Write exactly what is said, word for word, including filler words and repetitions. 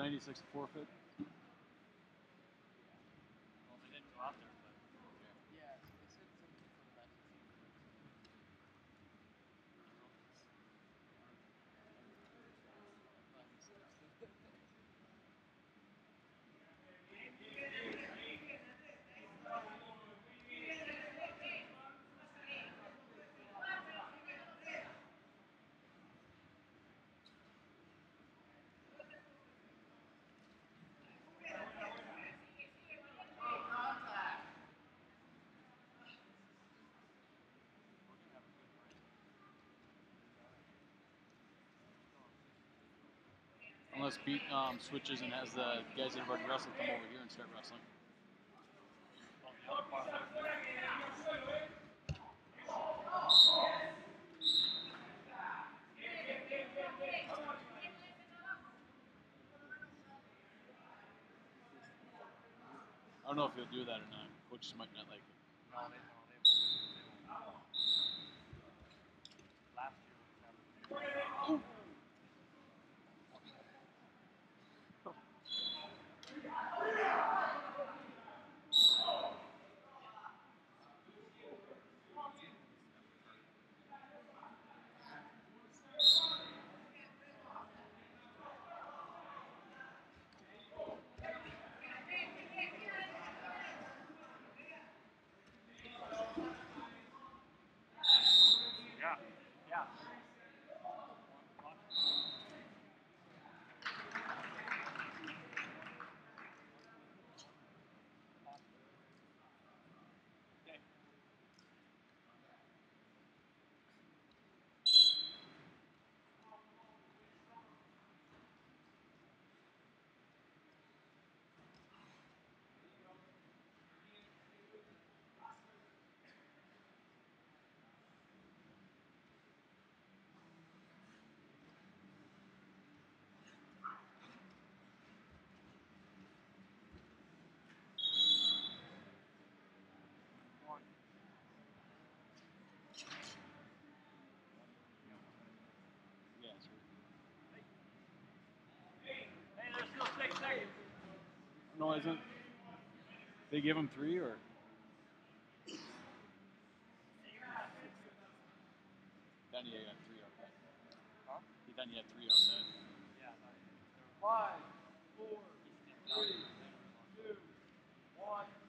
ninety-six forfeit. Well, they didn't go out there, but Yeah, so they said something for the match this season. Unless Pete um, switches and has the guys that have already wrestled come over here and start wrestling. I don't know if he'll do that or not. Coaches might not like it. no, they, no, they won't. They won't. Last year was happening. Yeah, yeah. Yeah, sure. Hey, there's still six seconds. No, isn't. They give him three or? Then you got three out of that. Huh? Then you had three out of that. Yeah, no, Five, four, three, two, one.